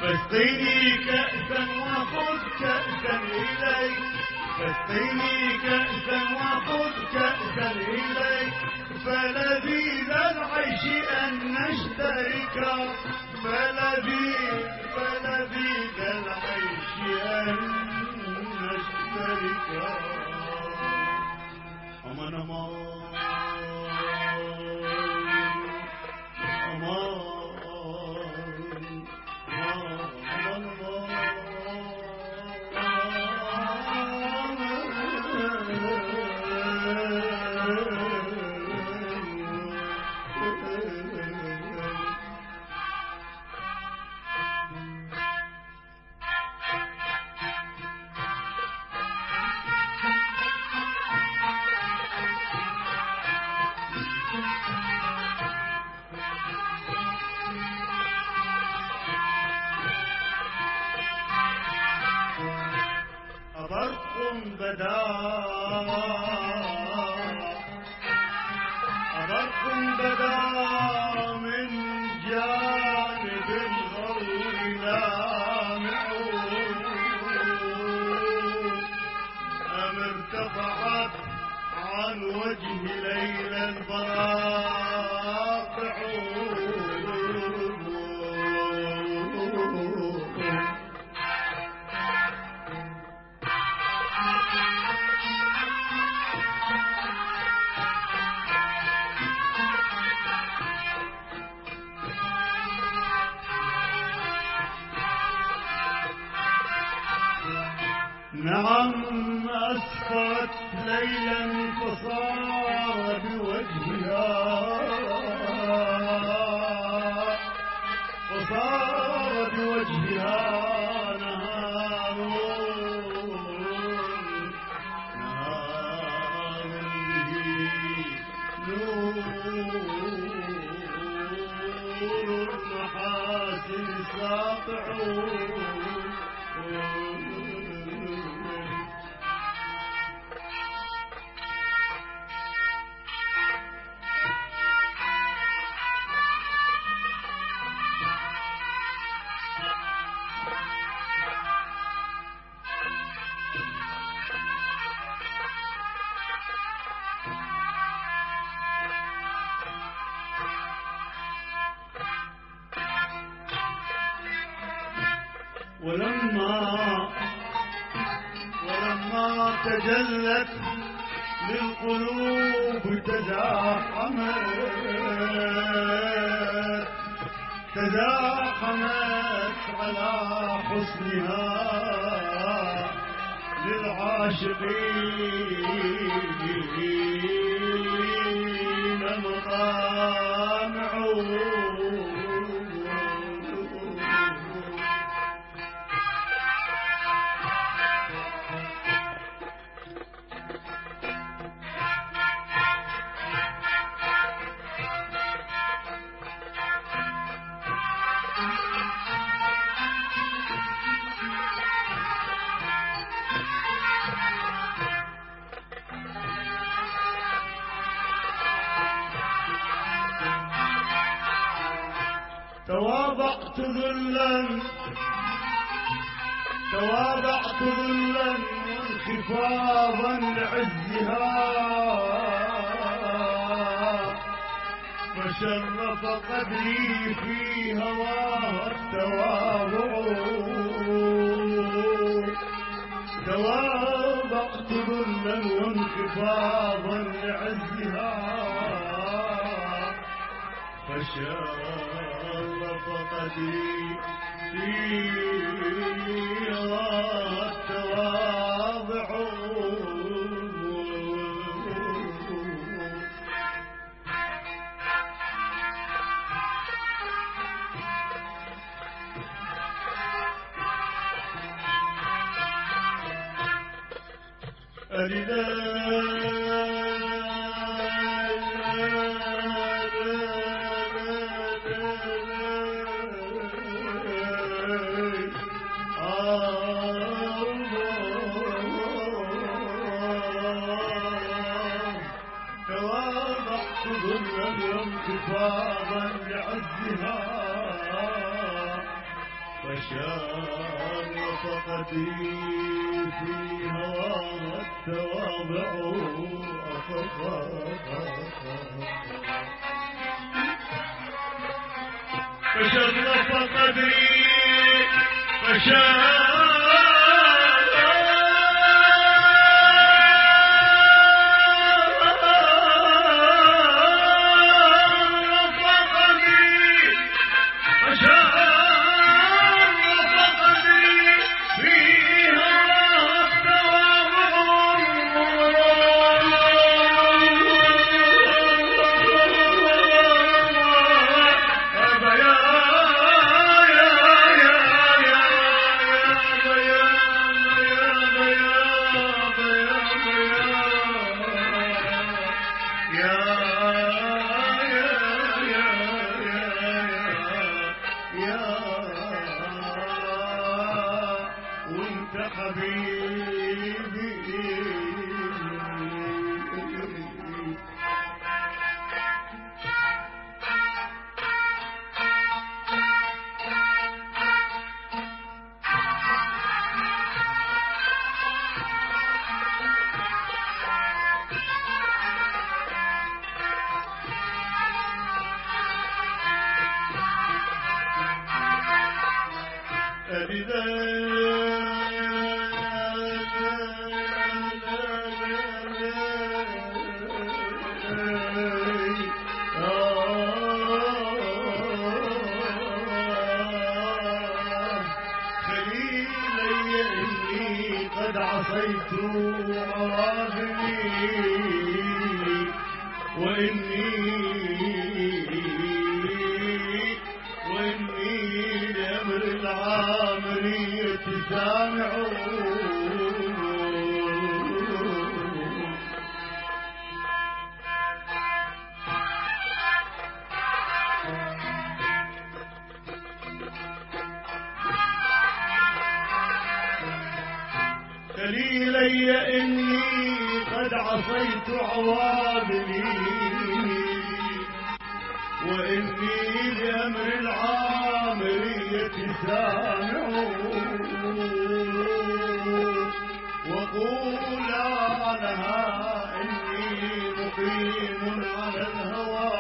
فاسقيني كأسا وخذ كأسا إليك، فاسقيني كأسا وخذ كأسا إليك، فلذيذ العيش أن نشترك، فلذيذ العيش أن نشترك. أمان أمان أمان برق بدا من جانب الغور لامع، أم ارتفعت عن وجه ليلا براقع، نعم أسفرت ليلا فصار بوجهها نهار به نور المحاسن ساطع. ولما تجلت للقلوب تزاحمت على حسنها للعاشقين مطامع. تواضعت ذلا وانخفاضا لعزها، فشرف قدري في هواها التواضع. تواضعت ذلا وانخفاضا لعزها، فشرف قدري فيها التواضع. تواضعت ذلا وانخفاضا لعزها، فشان وفقدي في هواها التواضع فشان وفقدي قد عصيت مرادني وإني لأمر العامرية سامع دليلي إني قد عصيت عواملي وإني بأمر العامرية سامع وقولا لها إني مقيم على الهوى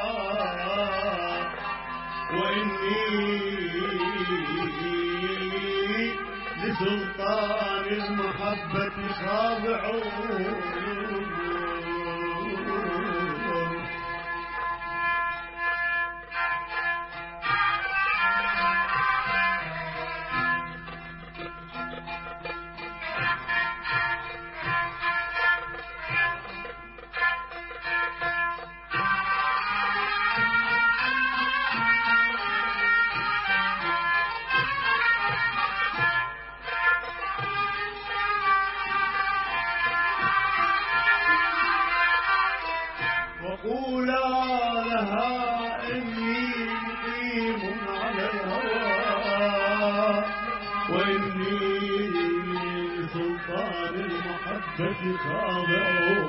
وإني لسلطان المحبة خاضع وقولا لها إني مقيم على الهوى وإني لسلطان المحبة خاضع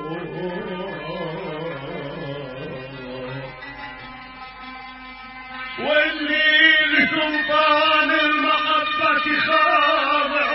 وإني لسلطان المحبة خاضع